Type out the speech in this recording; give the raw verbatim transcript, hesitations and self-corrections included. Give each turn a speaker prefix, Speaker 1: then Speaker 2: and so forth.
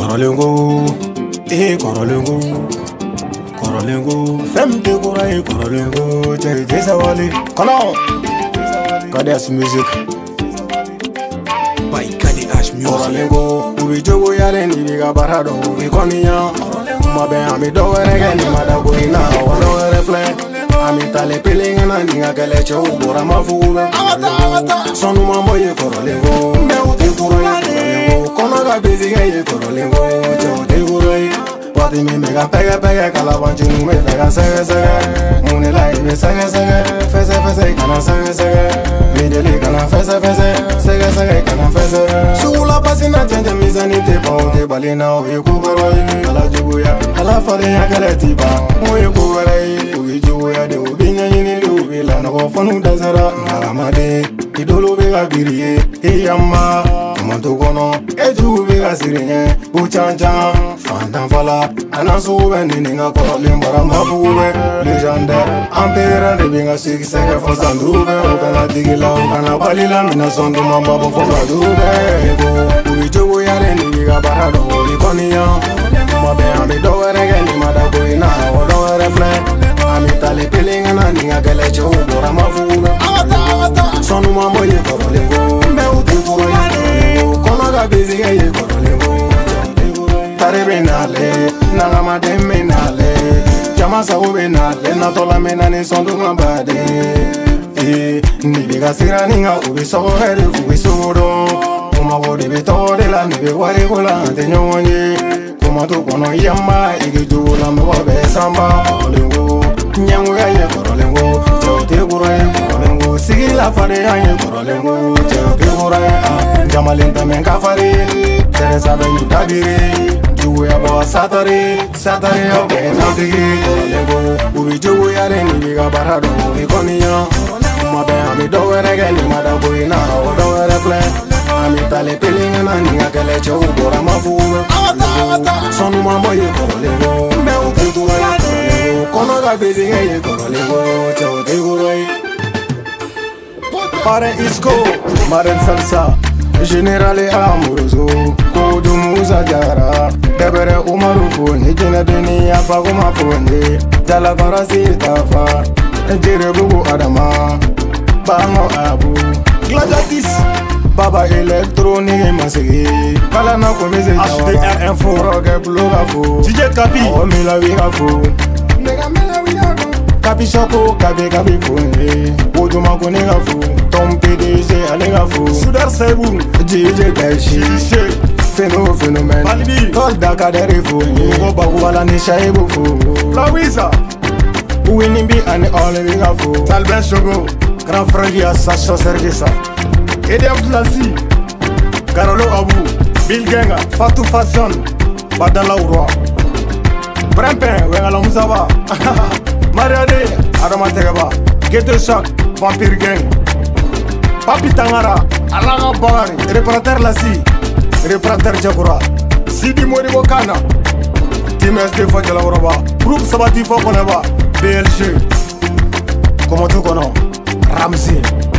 Speaker 1: Korolengo, eh Korolengo, Korolengo, femme de Kora eh Korolengo, Jerry Desawali, Kono, Kades Music,
Speaker 2: by Kade Ash Music.
Speaker 1: Korolengo, Ubi Jogo Yaren, Ibiga Barado, Ubi Konya, Mabe Ami Dowe again, Madago Ina, Wano Reflect. Ami tale peling na ninga kele cho bora mafura sonu mambo ye Korolengo me uti kuro ye Korolengo kono ga busy ye Korolengo cho te kuro ye pati me mega pega pega kala banchi nu me pega sege sege mune lai me sege sege fese fese kana sege sege me dele kana fese fese sege sege kana fese sula pasina chanja mizani te pa te balina o ye kuro ye ala jubuya ala fare ya kale tiba mo ye kuro ye ya de obinya yini lubi la no fonu dazara nagamade idolo be ga biriye e yamma tomato kono e ju be ga sirinye u chanja fandan fala anaso be ninga ko limbara mabube legendaire empire de binga six sege fo sandube o kana digila o kana balila mina sondo mamba bo fo badube ego uri jogo yare ni ga barado ni konia mabe ami do were ge ni madago ina o do were fle Ami tale peling na ninga kele cho bora mafura sonu mambo ye Korolengo me uti kuro ye Korolengo kono ga busy ye Korolengo tare benale nanga mademe nale jama sa ube nale na tola menani sondu mabade eh ni biga sira ninga ube so here ube soro kuma wode be tore la ni be wari kola ante nyonye kuma to kono yamma ige jula me wabe samba Korolengo nyangu ya ye Korolengo chote kuro ye Korolengo sigi la fare ya ye Korolengo chote kuro ye jamalenta menka fare teresa benyu tabiri juwe ya bawa satare satare ya be nautigi Korolengo ubi juwe ya re ni biga barado ubi konya mabe ami dowe rege ni madago ina o dowe refle ami tale peling na ninga kele cho bora mafura sonu mambo ye Korolengo me uti kuro ye kono ga busy ye Korolengo cho te kuro ye Pare Isco, Maren Salsa Generale Amoroso Kodu Musa Jara Debere Umaru Foni Jina Deni Afaguma Foni Jala Barasi Tafa Jere Bugu Adama Bango Abu Gladiatis Baba Electronique Masigi Kalana Komeze H D R Info Roge Bloga Fo D J Kapi Omila Wiga Fo Nega Mela Wiga Fo Kapi Shoko Kapi Kapi Fone Ojuma Konega Fo Tom P D G Alega Fo Sudar Sebu D J Kaishi Feno Phénomène Balbi Tol Dakadere Fo Oba Wala Nisha Ebo Fo Flawisa Uwinimbi Ane Ole Wiga Fo Talben Shogo Grand Frère Sacha Servisa Edef Lassi Karolo Abu Bill Genga Fatou Fashion Badala Urwa Brempen Wengala Musaba Mariade Adama Tegaba Ghetto Shock Vampire Gang Papi Tangara Alaga Bagari Réparateur Lassi Réparateur Jakura Sidi Mori Bokana Team S D Fajala Uraba Groupe Sabati Fokoneba B L G Komoto Kono Ramzi